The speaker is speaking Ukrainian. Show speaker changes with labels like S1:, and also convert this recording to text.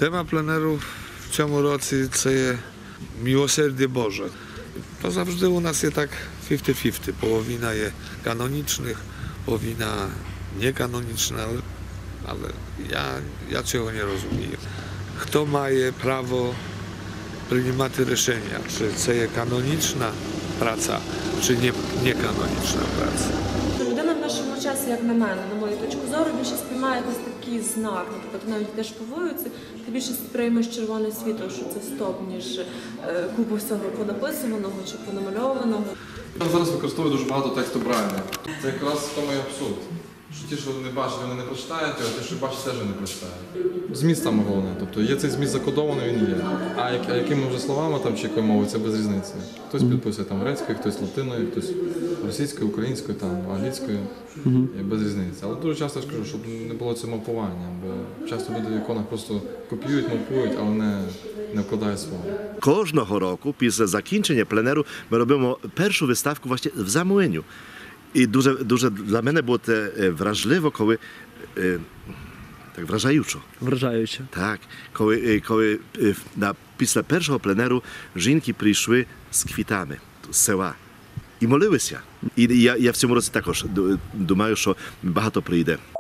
S1: Тема пленеру в цьому році – це є милосердя Боже. To zawsze u nas jest tak 50-50. Połowina jest kanonicznych, połowina niekanoniczna, ale ja czego nie rozumiem. Kto ma prawo przyjmować решення, czy to jest kanoniczna praca, czy niekanoniczna praca.
S2: Людина в нашому часі, як на мене, на мою точку зору, більше сприймає якийсь такий знак. Наприклад, навіть теж повоюються, ти більше сприймеш червоне світло, що це стоп, ніж купу всього понаписуваного чи понамальованого.
S3: Зараз використовують дуже багато тексту Брайана. Це якраз в тому і абсурд. Що ті, що не бачать, вони не прочитають, а ті, що бачать, теж не прочитають. Зміст саме головне. Тобто є цей зміст закодований, він є. А якими вже словами там, чи якою мовою, це без різниці. Хтось підписує там грецькою, хтось латиною, хтось російською, українською, там, англійською. Без різниці. Але дуже часто я скажу, щоб не було цього мавпування, бо часто люди в іконах просто копіюють, мавпують, але не вкладають свого.
S4: Кожного року після закінчення пленеру ми робимо першу виставку власне в Замоєню. І дуже для мене було це вражливо, коли так вражаючо.
S5: Вражаюче.
S4: Так, коли після першого пленеру жінки прийшли з квітами з села і молилися. І я в цьому році також думаю, що багато прийде.